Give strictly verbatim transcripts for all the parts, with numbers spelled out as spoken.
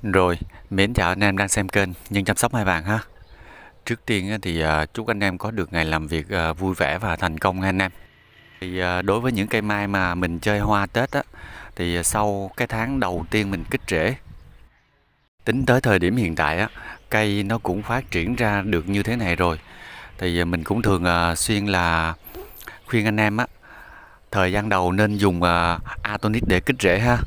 Rồi, mến chào anh em đang xem kênh Nhân chăm sóc mai vàng ha. Trước tiên á thì à, chúc anh em có được ngày làm việc à, vui vẻ và thành công nha anh em. Thì à, đối với những cây mai mà mình chơi hoa Tết á, thì à, sau cái tháng đầu tiên mình kích rễ, tính tới thời điểm hiện tại á, cây nó cũng phát triển ra được như thế này rồi. Thì à, mình cũng thường à, xuyên là khuyên anh em á, thời gian đầu nên dùng à, Atonix để kích rễ ha.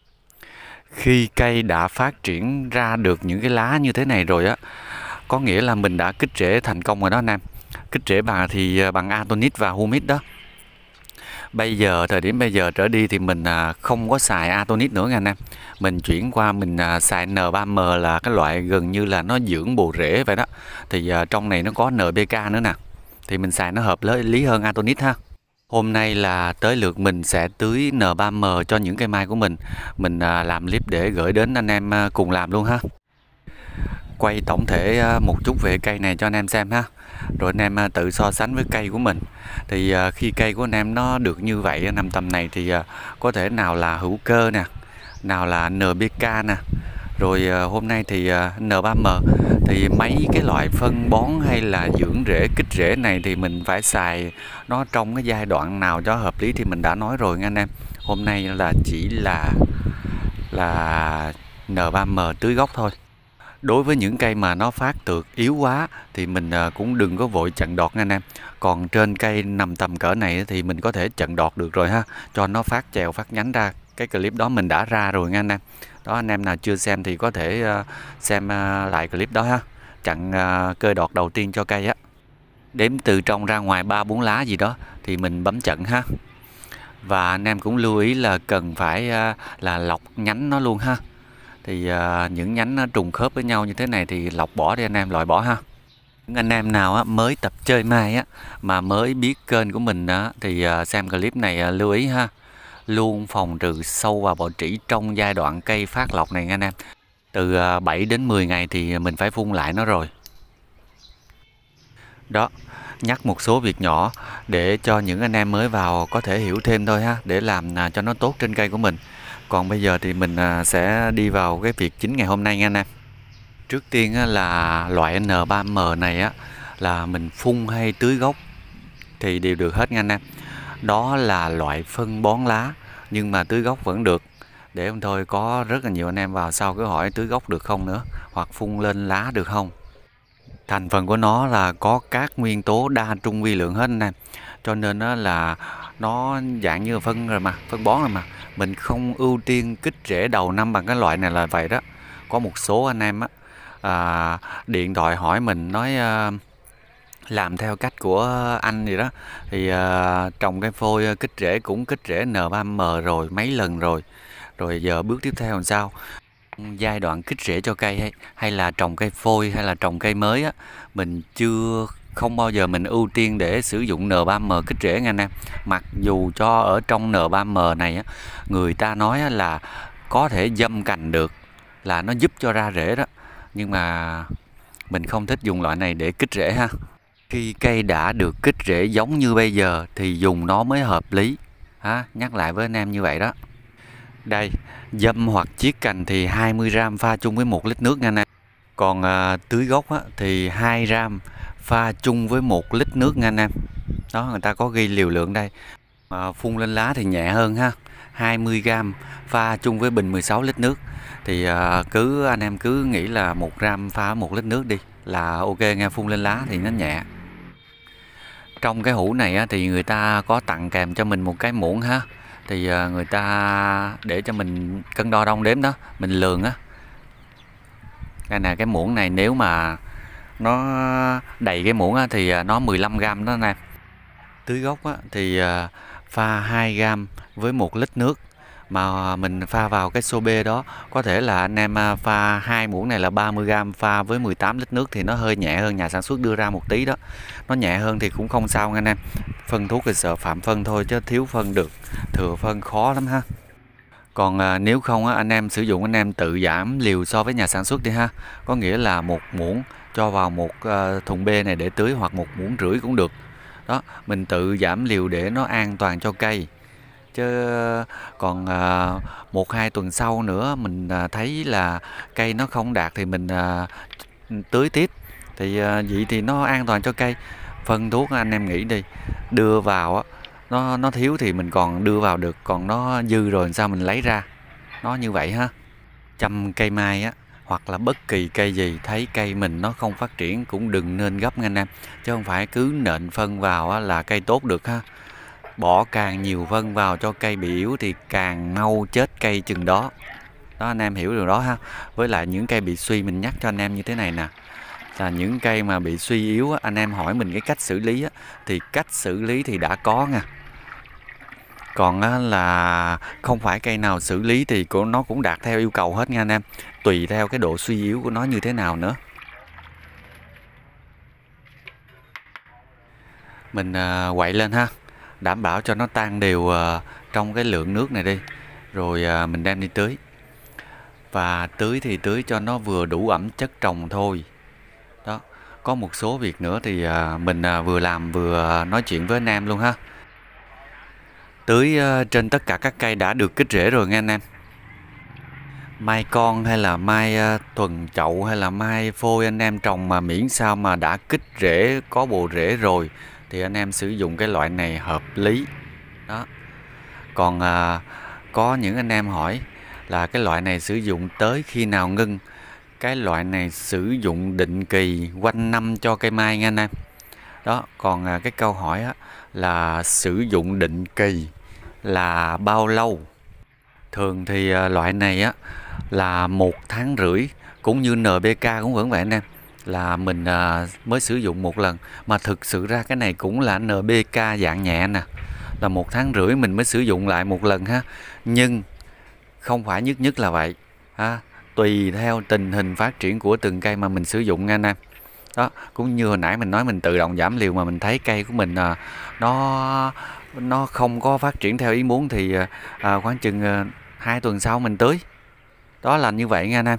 Khi cây đã phát triển ra được những cái lá như thế này rồi á, có nghĩa là mình đã kích rễ thành công rồi đó anh em. Kích rễ bằng thì bằng Atonix và Humic đó. Bây giờ thời điểm bây giờ trở đi thì mình à, không có xài Atonix nữa nha anh em. Mình chuyển qua mình à, xài N ba M là cái loại gần như là nó dưỡng bồ rễ vậy đó. Thì à, trong này nó có N P K nữa nè. Thì mình xài nó hợp lý hơn Atonix ha. Hôm nay là tới lượt mình sẽ tưới N ba M cho những cây mai của mình. Mình à, làm clip để gửi đến anh em à, cùng làm luôn ha. Quay tổng thể một chút về cây này cho anh em xem ha, rồi anh em tự so sánh với cây của mình. Thì khi cây của anh em nó được như vậy, nằm tầm này, thì có thể nào là hữu cơ nè, nào là N P K nè, rồi hôm nay thì N ba M. Thì mấy cái loại phân bón hay là dưỡng rễ, kích rễ này thì mình phải xài nó trong cái giai đoạn nào cho hợp lý thì mình đã nói rồi nha anh em. Hôm nay là chỉ là là N ba M tưới gốc thôi. Đối với những cây mà nó phát tược yếu quá thì mình cũng đừng có vội chặn đọt nha anh em. Còn trên cây nằm tầm cỡ này thì mình có thể chặn đọt được rồi ha, cho nó phát chèo phát nhánh ra. Cái clip đó mình đã ra rồi nha anh em. Đó, anh em nào chưa xem thì có thể xem lại clip đó ha. Chặn cơ đọt đầu tiên cho cây á, đếm từ trong ra ngoài ba bốn lá gì đó thì mình bấm chặn ha. Và anh em cũng lưu ý là cần phải là lọc nhánh nó luôn ha. Thì uh, những nhánh nó trùng khớp với nhau như thế này thì lọc bỏ đi anh em, loại bỏ ha. Những anh em nào á, mới tập chơi mai á, mà mới biết kênh của mình á, thì uh, xem clip này uh, lưu ý ha. Luôn phòng trừ sâu và bọ trĩ trong giai đoạn cây phát lọc này nha anh em. Từ uh, bảy đến mười ngày thì mình phải phun lại nó rồi. Đó, nhắc một số việc nhỏ để cho những anh em mới vào có thể hiểu thêm thôi ha, để làm uh, cho nó tốt trên cây của mình. Còn bây giờ thì mình sẽ đi vào cái việc chính ngày hôm nay nha anh em. Trước tiên là loại N ba M này á, là mình phun hay tưới gốc thì đều được hết nha anh em. Đó là loại phân bón lá, nhưng mà tưới gốc vẫn được. Để không thôi có rất là nhiều anh em vào sau cứ hỏi tưới gốc được không nữa, hoặc phun lên lá được không. Thành phần của nó là có các nguyên tố đa trung vi lượng hết anh em. Cho nên đó là nó dạng như phân rồi mà, phân bón rồi mà. Mình không ưu tiên kích rễ đầu năm bằng cái loại này là vậy đó. Có một số anh em á, à, điện thoại hỏi mình nói à, làm theo cách của anh gì đó. Thì à, trồng cái phôi kích rễ cũng kích rễ N ba M rồi mấy lần rồi. Rồi giờ bước tiếp theo làm sao? Giai đoạn kích rễ cho cây hay, hay là trồng cây phôi hay là trồng cây mới á, mình chưa không bao giờ mình ưu tiên để sử dụng N ba M kích rễ nha anh em. Mặc dù cho ở trong N ba M này á, người ta nói là có thể dâm cành được, là nó giúp cho ra rễ đó, nhưng mà mình không thích dùng loại này để kích rễ ha. Khi cây đã được kích rễ giống như bây giờ thì dùng nó mới hợp lý ha, nhắc lại với anh em như vậy đó. Đây, dâm hoặc chiết cành thì hai mươi gam pha chung với một lít nước nha anh em. Còn à, tưới gốc á, thì hai gam pha chung với một lít nước nha anh em. Đó, người ta có ghi liều lượng đây. À, phun lên lá thì nhẹ hơn ha. hai mươi gam pha chung với bình mười sáu lít nước. Thì à, cứ anh em cứ nghĩ là một gram pha một lít nước đi là ok nha, phun lên lá thì nó nhẹ. Trong cái hũ này á, thì người ta có tặng kèm cho mình một cái muỗng ha. Thì người ta để cho mình cân đo đong đếm đó, mình lường á. Đây nè, cái muỗng này nếu mà nó đầy cái muỗng á, thì nó mười lăm gam đó nè. Tưới gốc á, thì pha hai gam với một lít nước. Mà mình pha vào cái xô bê đó, có thể là anh em pha hai muỗng này là ba mươi gam pha với mười tám lít nước thì nó hơi nhẹ hơn nhà sản xuất đưa ra một tí đó. Nó nhẹ hơn thì cũng không sao nha anh em. Phân thuốc thì sợ phạm phân thôi chứ thiếu phân được, thừa phân khó lắm ha. Còn à, nếu không á, anh em sử dụng anh em tự giảm liều so với nhà sản xuất đi ha. Có nghĩa là một muỗng cho vào một à, thùng bê này để tưới, hoặc một muỗng rưỡi cũng được. Đó, mình tự giảm liều để nó an toàn cho cây. chứ còn à, một hai tuần sau nữa mình à, thấy là cây nó không đạt thì mình à, tưới tiếp, thì à, vậy thì nó an toàn cho cây. Phân thuốc anh em nghĩ đi, đưa vào á, nó nó thiếu thì mình còn đưa vào được, còn nó dư rồi làm sao mình lấy ra, nó như vậy ha. Chăm cây mai á, hoặc là bất kỳ cây gì, thấy cây mình nó không phát triển cũng đừng nên gấp nha anh em, chứ không phải cứ nện phân vào á là cây tốt được ha. Bỏ càng nhiều phân vào cho cây bị yếu thì càng mau chết cây chừng đó. Đó anh em hiểu điều đó ha. Với lại những cây bị suy mình nhắc cho anh em như thế này nè, là những cây mà bị suy yếu á, anh em hỏi mình cái cách xử lý á, thì cách xử lý thì đã có nha. Còn á, là không phải cây nào xử lý thì của nó cũng đạt theo yêu cầu hết nha anh em, tùy theo cái độ suy yếu của nó như thế nào nữa. Mình à, quậy lên ha, đảm bảo cho nó tan đều à, trong cái lượng nước này đi, rồi à, mình đem đi tưới. Và tưới thì tưới cho nó vừa đủ ẩm chất trồng thôi. Đó, có một số việc nữa thì à, mình à, vừa làm vừa nói chuyện với anh em luôn ha. Tưới à, trên tất cả các cây đã được kích rễ rồi nghe anh em. Mai con hay là mai à, thuần chậu hay là mai phôi anh em trồng mà miễn sao mà đã kích rễ, có bộ rễ rồi thì anh em sử dụng cái loại này hợp lý. Đó. Còn à, có những anh em hỏi là cái loại này sử dụng tới khi nào ngưng. Cái loại này sử dụng định kỳ quanh năm cho cây mai nha anh em. Đó, còn à, cái câu hỏi á, là sử dụng định kỳ là bao lâu? Thường thì à, loại này á là một tháng rưỡi, cũng như en pê ca cũng vẫn vậy anh em, là mình à, mới sử dụng một lần. Mà thực sự ra cái này cũng là en pê ca dạng nhẹ nè, là một tháng rưỡi mình mới sử dụng lại một lần ha. Nhưng không phải nhất nhất là vậy ha, tùy theo tình hình phát triển của từng cây mà mình sử dụng nha anh em. Đó, cũng như hồi nãy mình nói mình tự động giảm liều mà mình thấy cây của mình à, nó nó không có phát triển theo ý muốn thì à, khoảng chừng à, hai tuần sau mình tưới. Đó là như vậy nha anh em.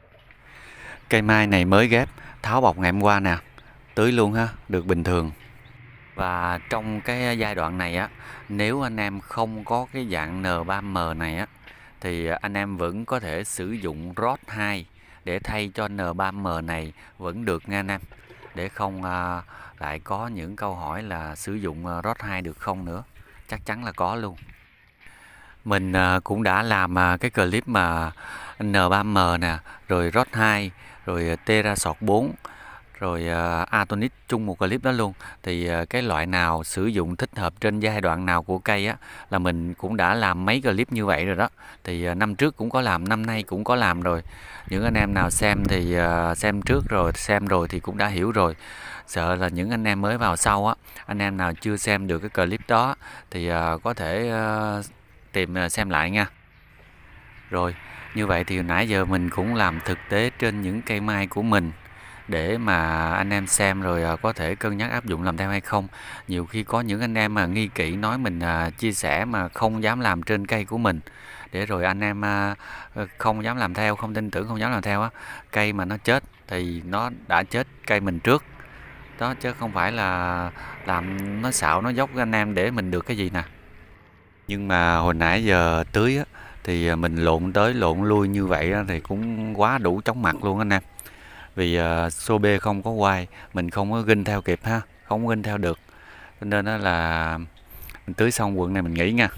Cây mai này mới ghép, tháo bọc ngày hôm qua nè, tưới luôn ha, được bình thường. Và trong cái giai đoạn này á, nếu anh em không có cái dạng en ba em này á, thì anh em vẫn có thể sử dụng rốt hai để thay cho en ba em này vẫn được nha anh em. Để không à, lại có những câu hỏi là sử dụng rốt hai được không nữa. Chắc chắn là có luôn. Mình à, cũng đã làm à, cái clip mà en ba em nè, rồi rốt hai, rồi Terasort bốn, rồi uh, Atonic chung một clip đó luôn. Thì uh, cái loại nào sử dụng thích hợp trên giai đoạn nào của cây á, là mình cũng đã làm mấy clip như vậy rồi đó. Thì uh, năm trước cũng có làm, năm nay cũng có làm rồi. Những anh em nào xem thì uh, xem trước rồi, xem rồi thì cũng đã hiểu rồi. Sợ là những anh em mới vào sau á, anh em nào chưa xem được cái clip đó thì uh, có thể uh, tìm uh, xem lại nha. Rồi, như vậy thì nãy giờ mình cũng làm thực tế trên những cây mai của mình, để mà anh em xem rồi có thể cân nhắc áp dụng làm theo hay không. Nhiều khi có những anh em mà nghi kỵ nói mình à, chia sẻ mà không dám làm trên cây của mình, để rồi anh em à, không dám làm theo, không tin tưởng, không dám làm theo á, cây mà nó chết thì nó đã chết cây mình trước đó, chứ không phải là làm nó xạo nó dốc anh em để mình được cái gì nè. Nhưng mà hồi nãy giờ tưới á, thì mình lộn tới lộn lui như vậy á, thì cũng quá đủ chóng mặt luôn anh em. Vì uh, xô bê không có quay, mình không có ginh theo kịp ha, không có ginh theo được, cho nên đó là mình tưới xong quận này mình nghỉ nha.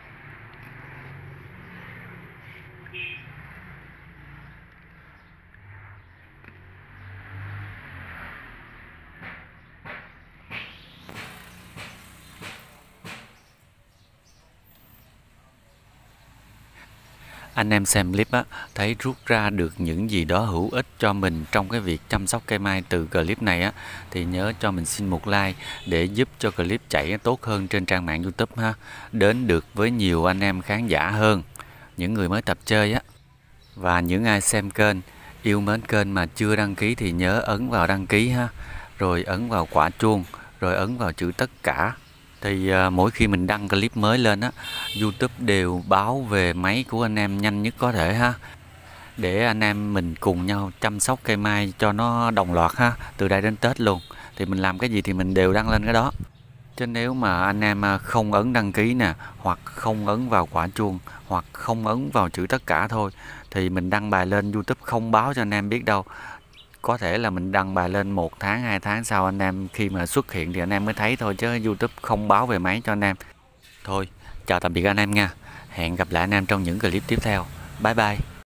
Anh em xem clip á, thấy rút ra được những gì đó hữu ích cho mình trong cái việc chăm sóc cây mai từ clip này á, thì nhớ cho mình xin một like để giúp cho clip chạy tốt hơn trên trang mạng YouTube ha, đến được với nhiều anh em khán giả hơn, những người mới tập chơi á. Và những ai xem kênh, yêu mến kênh mà chưa đăng ký thì nhớ ấn vào đăng ký ha, rồi ấn vào quả chuông, rồi ấn vào chữ tất cả. Thì uh, mỗi khi mình đăng clip mới lên á, YouTube đều báo về máy của anh em nhanh nhất có thể ha, để anh em mình cùng nhau chăm sóc cây mai cho nó đồng loạt ha, từ đây đến Tết luôn. Thì mình làm cái gì thì mình đều đăng lên cái đó, Chứ nếu mà anh em à, không ấn đăng ký nè, hoặc không ấn vào quả chuông, hoặc không ấn vào chữ tất cả thôi, thì mình đăng bài lên YouTube không báo cho anh em biết đâu. Có thể là mình đăng bài lên một tháng, hai tháng sau anh em khi mà xuất hiện thì anh em mới thấy thôi, chứ YouTube không báo về máy cho anh em. Thôi, chào tạm biệt anh em nha. Hẹn gặp lại anh em trong những clip tiếp theo. Bye bye.